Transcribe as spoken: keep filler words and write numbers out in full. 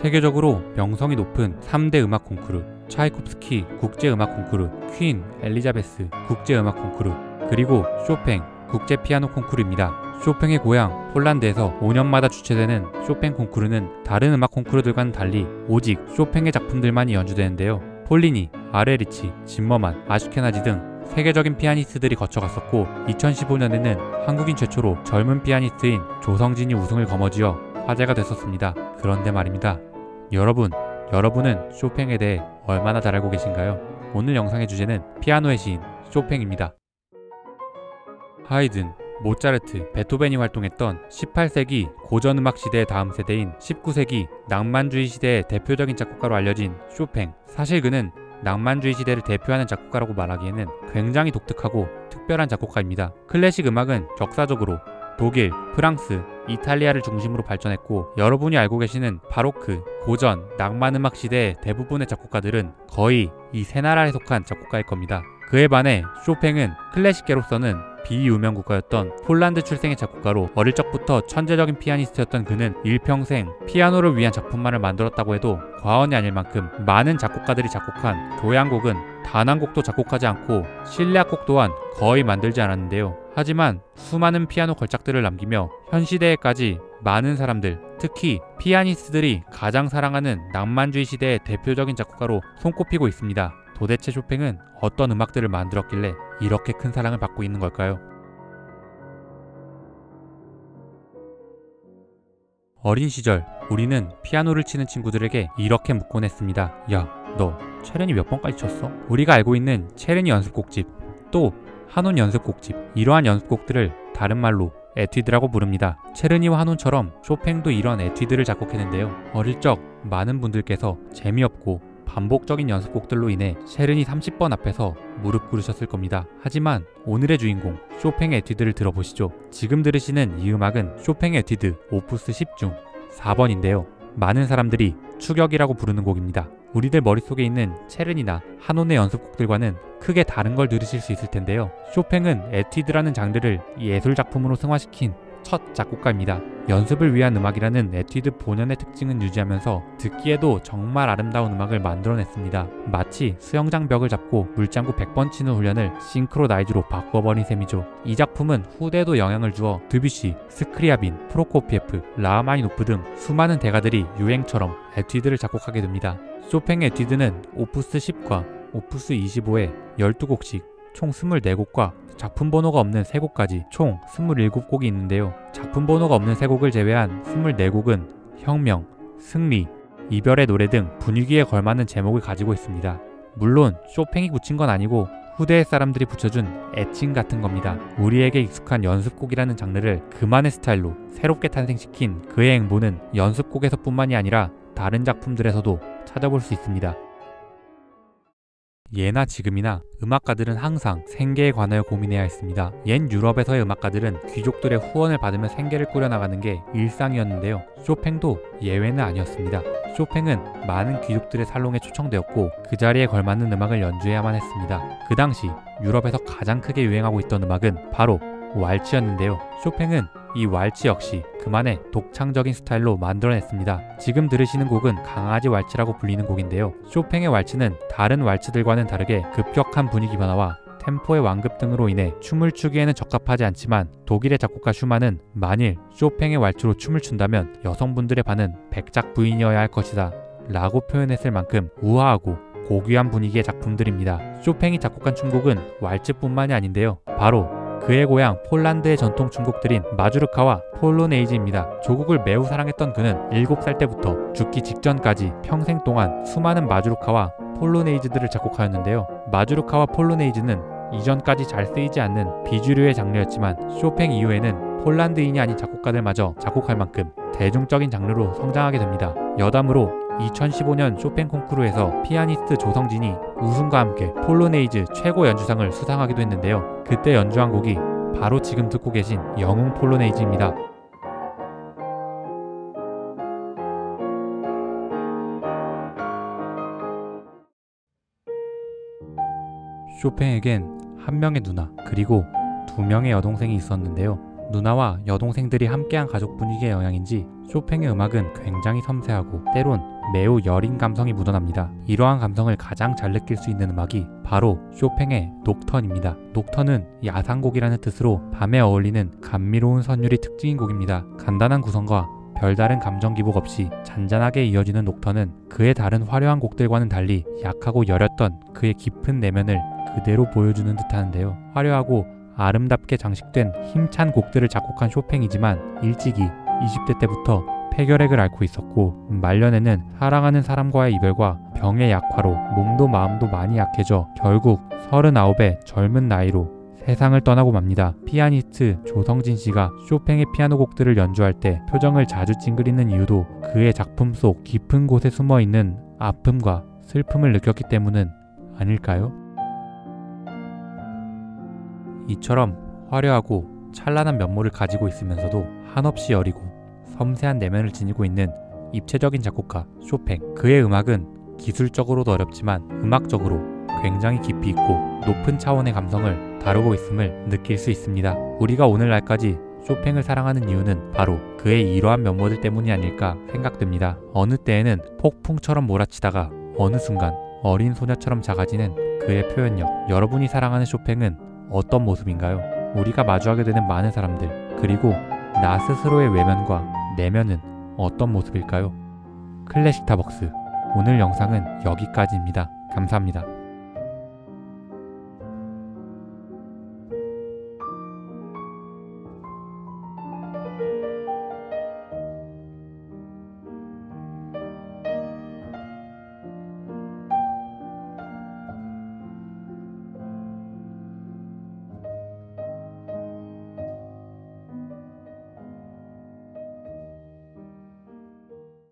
세계적으로 명성이 높은 삼 대 음악 콩쿠르, 차이콥스키 국제음악 콩쿠르, 퀸, 엘리자베스 국제음악 콩쿠르, 그리고 쇼팽 국제 피아노 콩쿠르입니다. 쇼팽의 고향 폴란드에서 오 년마다 주최되는 쇼팽 콩쿠르는 다른 음악 콩쿠르들과는 달리 오직 쇼팽의 작품들만이 연주되는데요. 폴리니, 아레리치, 짐머만, 아슈케나지 등 세계적인 피아니스트들이 거쳐갔었고, 이천십오 년에는 한국인 최초로 젊은 피아니스트인 조성진이 우승을 거머쥐어 화제가 됐었습니다. 그런데 말입니다. 여러분, 여러분은 쇼팽에 대해 얼마나 잘 알고 계신가요? 오늘 영상의 주제는 피아노의 시인 쇼팽입니다. 하이든, 모차르트, 베토벤이 활동했던 십팔 세기 고전음악 시대의 다음 세대인 십구 세기 낭만주의 시대의 대표적인 작곡가로 알려진 쇼팽. 사실 그는 낭만주의 시대를 대표하는 작곡가라고 말하기에는 굉장히 독특하고 특별한 작곡가입니다. 클래식 음악은 역사적으로 독일, 프랑스, 이탈리아를 중심으로 발전했고, 여러분이 알고 계시는 바로크, 고전, 낭만음악 시대의 대부분의 작곡가들은 거의 이 세 나라에 속한 작곡가일 겁니다. 그에 반해 쇼팽은 클래식계로서는 비유명 국가였던 폴란드 출생의 작곡가로 어릴 적부터 천재적인 피아니스트였던 그는 일평생 피아노를 위한 작품만을 만들었다고 해도 과언이 아닐 만큼 많은 작곡가들이 작곡한 교향곡은 단 한 곡도 작곡하지 않고 실내악곡 또한 거의 만들지 않았는데요. 하지만 수많은 피아노 걸작들을 남기며 현 시대에까지 많은 사람들, 특히 피아니스트들이 가장 사랑하는 낭만주의 시대의 대표적인 작곡가로 손꼽히고 있습니다. 도대체 쇼팽은 어떤 음악들을 만들었길래 이렇게 큰 사랑을 받고 있는 걸까요? 어린 시절 우리는 피아노를 치는 친구들에게 이렇게 묻곤 했습니다. 야, 너 체르니 몇 번까지 쳤어? 우리가 알고 있는 체르니 연습곡집, 또 하논 연습곡집, 이러한 연습곡들을 다른 말로 에튜드라고 부릅니다. 체르니와 하논처럼 쇼팽도 이런 에튜드를 작곡했는데요. 어릴 적 많은 분들께서 재미없고 반복적인 연습곡들로 인해 체르니 삼십 번 앞에서 무릎 꿇으셨을 겁니다. 하지만 오늘의 주인공 쇼팽의 에튜드를 들어보시죠. 지금 들으시는 이 음악은 쇼팽의 에튜드 오푸스 십 중 사 번인데요. 많은 사람들이 추격이라고 부르는 곡입니다. 우리들 머릿속에 있는 체르니나 하논의 연습곡들과는 크게 다른 걸 들으실 수 있을 텐데요. 쇼팽은 에튜드라는 장르를 예술작품으로 승화시킨 첫 작곡가입니다. 연습을 위한 음악이라는 에튜드 본연의 특징은 유지하면서 듣기에도 정말 아름다운 음악을 만들어냈습니다. 마치 수영장 벽을 잡고 물장구 백 번 치는 훈련을 싱크로나이즈로 바꿔버린 셈이죠. 이 작품은 후대에도 영향을 주어 드뷔시, 스크리아빈, 프로코피에프, 라흐마니노프 등 수많은 대가들이 유행처럼 에튜드를 작곡하게 됩니다. 쇼팽의 에튜드는 오푸스 십과 오푸스 이십오에 열두 곡씩 총 이십사 곡과 작품 번호가 없는 세 곡까지 총 이십칠 곡이 있는데요. 작품 번호가 없는 세 곡을 제외한 이십사 곡은 혁명, 승리, 이별의 노래 등 분위기에 걸맞는 제목을 가지고 있습니다. 물론 쇼팽이 붙인 건 아니고 후대의 사람들이 붙여준 애칭 같은 겁니다. 우리에게 익숙한 연습곡이라는 장르를 그만의 스타일로 새롭게 탄생시킨 그의 행보는 연습곡에서뿐만이 아니라 다른 작품들에서도 찾아볼 수 있습니다. 예나 지금이나 음악가들은 항상 생계에 관하여 고민해야 했습니다. 옛 유럽에서의 음악가들은 귀족들의 후원을 받으며 생계를 꾸려나가는 게 일상이었는데요. 쇼팽도 예외는 아니었습니다. 쇼팽은 많은 귀족들의 살롱에 초청되었고 그 자리에 걸맞는 음악을 연주해야만 했습니다. 그 당시 유럽에서 가장 크게 유행하고 있던 음악은 바로 왈츠였는데요. 쇼팽은 이 왈츠 역시 그만의 독창적인 스타일로 만들어냈습니다. 지금 들으시는 곡은 강아지 왈츠라고 불리는 곡인데요. 쇼팽의 왈츠는 다른 왈츠들과는 다르게 급격한 분위기 변화와 템포의 완급 등으로 인해 춤을 추기에는 적합하지 않지만, 독일의 작곡가 슈만은 만일 쇼팽의 왈츠로 춤을 춘다면 여성분들의 반은 백작 부인이어야 할 것이다 라고 표현했을 만큼 우아하고 고귀한 분위기의 작품들입니다. 쇼팽이 작곡한 춤곡은 왈츠뿐만이 아닌데요. 바로 그의 고향 폴란드의 전통 춤곡들인 마주르카와 폴로네이즈입니다. 조국을 매우 사랑했던 그는 일곱 살 때부터 죽기 직전까지 평생 동안 수많은 마주르카와 폴로네이즈들을 작곡하였는데요. 마주르카와 폴로네이즈는 이전까지 잘 쓰이지 않는 비주류의 장르였지만 쇼팽 이후에는 폴란드인이 아닌 작곡가들마저 작곡할 만큼 대중적인 장르로 성장하게 됩니다. 여담으로 이천십오 년 쇼팽 콩쿠르에서 피아니스트 조성진이 우승과 함께 폴로네이즈 최고 연주상을 수상하기도 했는데요. 그때 연주한 곡이 바로 지금 듣고 계신 영웅 폴로네이즈입니다. 쇼팽에겐 한 명의 누나 그리고 두 명의 여동생이 있었는데요. 누나와 여동생들이 함께한 가족 분위기의 영향인지 쇼팽의 음악은 굉장히 섬세하고 때론 매우 여린 감성이 묻어납니다. 이러한 감성을 가장 잘 느낄 수 있는 음악이 바로 쇼팽의 녹턴입니다. 녹턴은 야상곡이라는 뜻으로 밤에 어울리는 감미로운 선율이 특징인 곡입니다. 간단한 구성과 별다른 감정 기복 없이 잔잔하게 이어지는 녹턴은 그의 다른 화려한 곡들과는 달리 약하고 여렸던 그의 깊은 내면을 그대로 보여주는 듯하는데요. 화려하고 아름답게 장식된 힘찬 곡들을 작곡한 쇼팽이지만 일찍이 이십 대 때부터 폐결핵을 앓고 있었고 말년에는 사랑하는 사람과의 이별과 병의 약화로 몸도 마음도 많이 약해져 결국 서른아홉의 젊은 나이로 세상을 떠나고 맙니다. 피아니스트 조성진 씨가 쇼팽의 피아노 곡들을 연주할 때 표정을 자주 찡그리는 이유도 그의 작품 속 깊은 곳에 숨어있는 아픔과 슬픔을 느꼈기 때문은 아닐까요? 이처럼 화려하고 찬란한 면모를 가지고 있으면서도 한없이 여리고 섬세한 내면을 지니고 있는 입체적인 작곡가 쇼팽. 그의 음악은 기술적으로도 어렵지만 음악적으로 굉장히 깊이 있고 높은 차원의 감성을 다루고 있음을 느낄 수 있습니다. 우리가 오늘날까지 쇼팽을 사랑하는 이유는 바로 그의 이러한 면모들 때문이 아닐까 생각됩니다. 어느 때에는 폭풍처럼 몰아치다가 어느 순간 어린 소녀처럼 작아지는 그의 표현력. 여러분이 사랑하는 쇼팽은 어떤 모습인가요? 우리가 마주하게 되는 많은 사람들, 그리고 나 스스로의 외면과 내면은 어떤 모습일까요? 클래식타벅스, 오늘 영상은 여기까지입니다. 감사합니다.